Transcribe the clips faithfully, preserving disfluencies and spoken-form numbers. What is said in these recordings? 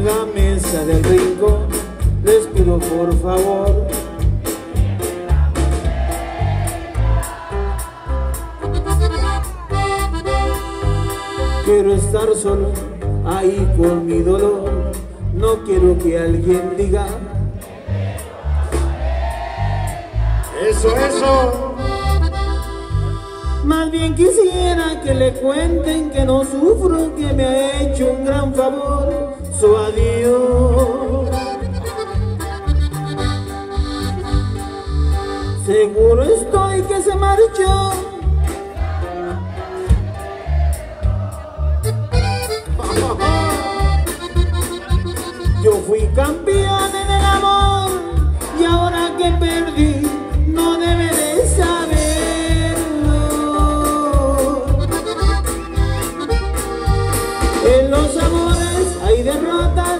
en la mesa del rincón, les pido por favor quiero estar solo ahí con mi dolor, no quiero que alguien diga eso, eso. Más bien quisiera que le cuenten que no sufro, que me ha hecho un gran favor su adiós. Seguro estoy que se marchó. Yo fui campeón en el amor y ahora que perdí no debe de saberlo. En los amores hay derrotas.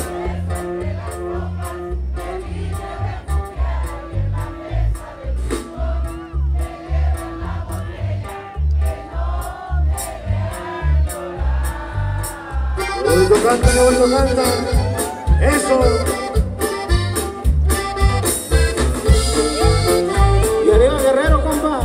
Bonito canta, qué bonito canta. Eso. Y arriba Guerrero, compa.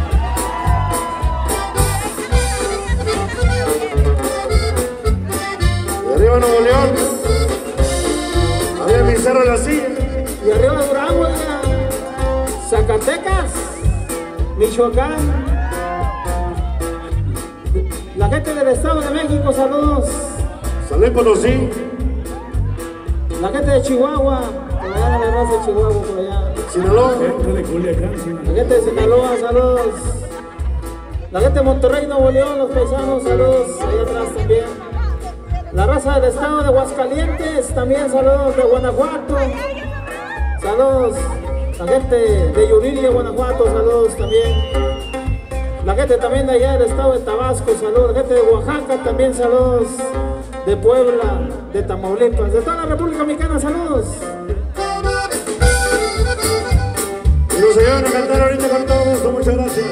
Y arriba Nuevo León. Arriba mi cerro de la silla. Y arriba Durango, Zacatecas, Michoacán. La gente del Estado de México, saludos. Salud Potosí. La gente de Chihuahua, por allá la raza de Chihuahua, por allá. Sinaloa. La gente de Sinaloa, saludos. La gente de Monterrey, Nuevo León, los paisanos, saludos. Allá atrás también. La raza del estado de Aguascalientes, también saludos de Guanajuato. Saludos. La gente de Yuriria, Guanajuato, saludos también. La gente también de allá del estado de Tabasco, saludos. La gente de Oaxaca, también saludos. De Puebla, de Tamaulipas, de toda la República Mexicana, saludos. Y nos ayudan a cantar ahorita con todo gusto, muchas gracias.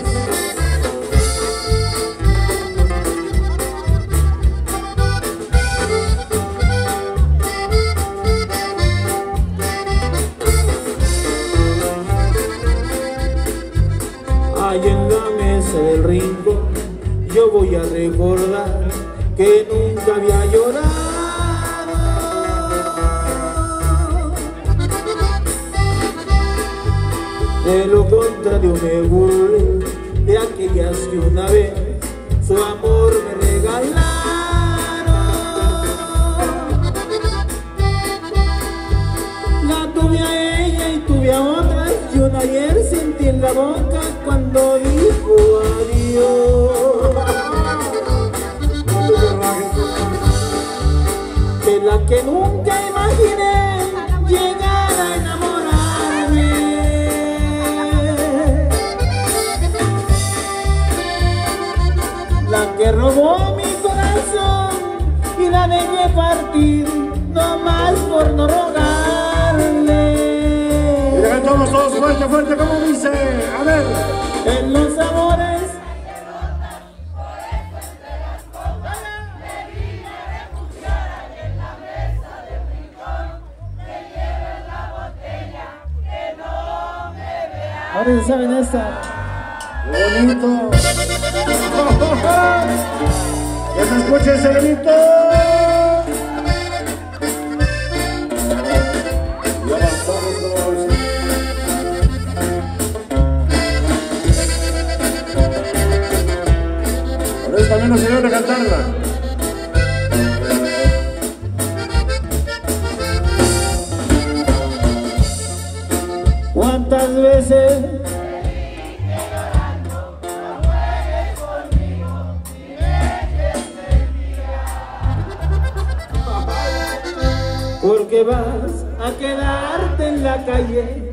Ahí en la mesa del rincón yo voy a recordar que nunca había llorado. De lo contrario me burlé de aquellas que una vez su amor me regalaron. La tuve a ella y tuve a otras, y una ayer sentí en la boca cuando dijo adiós. De la que nunca imaginé llegar a enamorarme. La que robó mi corazón y la dejé partir, no más por no rogarle. Y le cantamos todos fuerte, fuerte, como dice. A ver. En los amores ahora sí saben esta. ¡Qué bonito! ¡Que se escuche ese bonito! Y avanzamos todos. Por eso también nos ayudan a cantarla. ¿Cuántas veces porque vas a quedarte en la calle?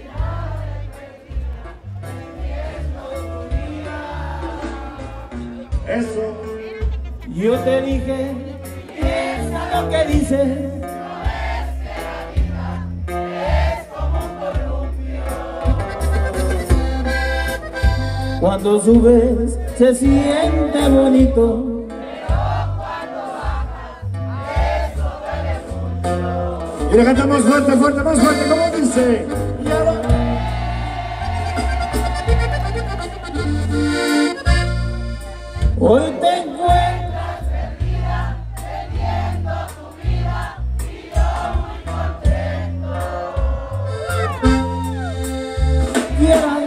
Eso. Yo te dije, piensa lo que dices. Cuando subes se siente bonito, pero cuando bajas eso duele mucho. Y le cantamos fuerte, fuerte, más fuerte, como dice. Y ahora... Hoy te encuentras perdida, teniendo tu vida y yo muy contento. Quiera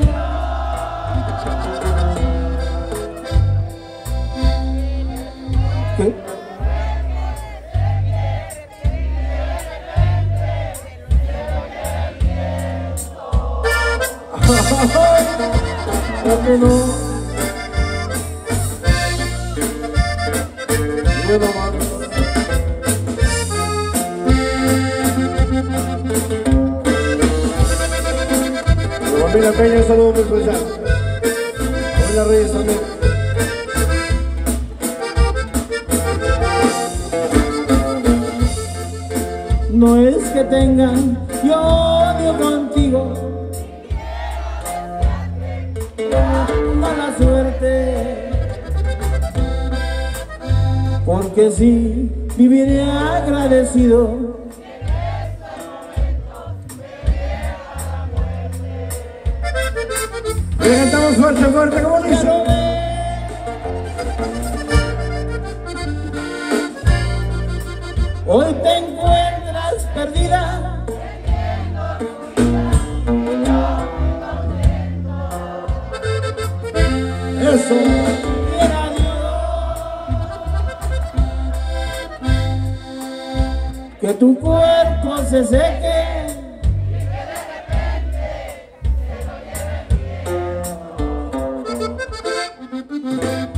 ¿qué? ¿Por qué no? Bueno, mano. La familia Peña, un saludo muy especial. Hola Reyes también. No es que tenga yo odio contigo, mala suerte, porque si viviré agradecido. Le cantamos fuerte, fuerte, como dice. Hoy te encuentras perdida, eso quiera Dios, que tu cuerpo se seque y que de repente se lo lleve.